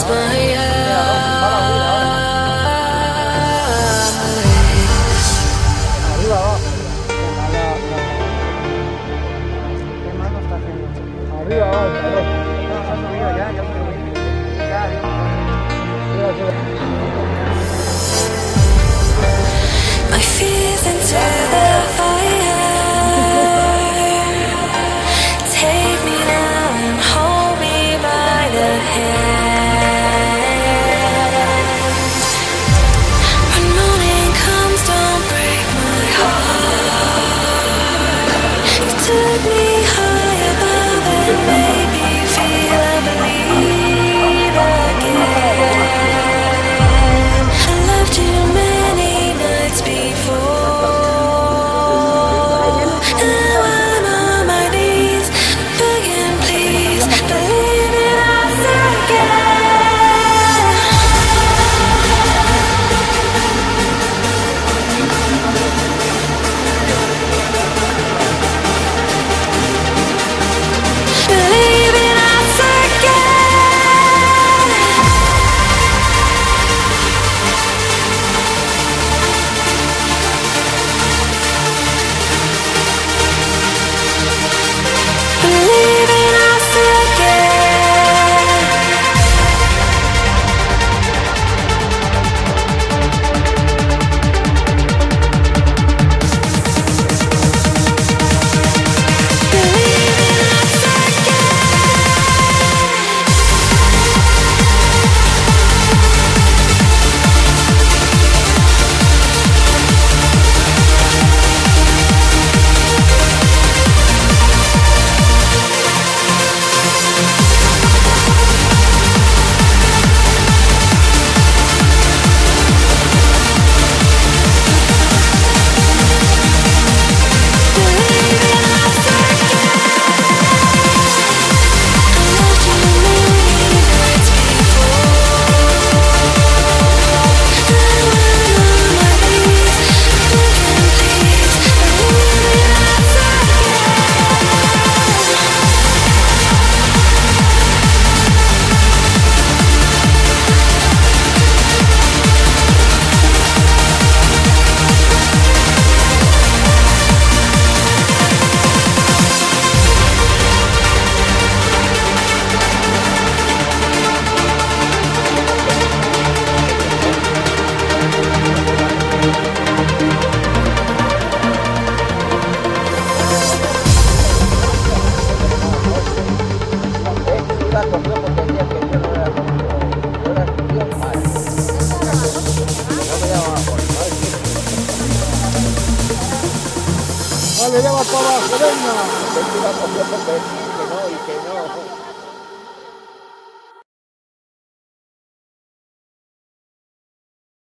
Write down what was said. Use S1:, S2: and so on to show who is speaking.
S1: My fears into the fire. Take me now and hold me by the hand. When morning comes, don't break my heart. You took me high above and made me feel I believe again. I loved you many nights before. Now I'm on my knees, begging please, believe in us again. Believe in us again. Believe in us again. Believe in us
S2: Vale, ya va para abajo, venga.
S3: Que no, y que no.